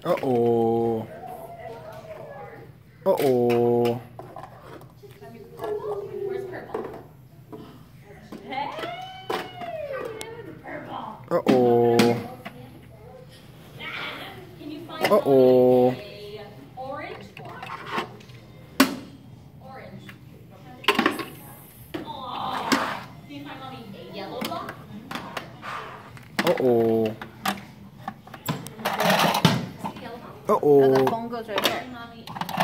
Uh-oh. Uh-oh. Where's purple? Hey! Purple. Uh-oh. Can you find Uh-oh. a orange? Orange. Oh. Can you find mommy a yellow block? Uh-oh. See the yellow block? Uh-oh. The phone goes right here. Mommy.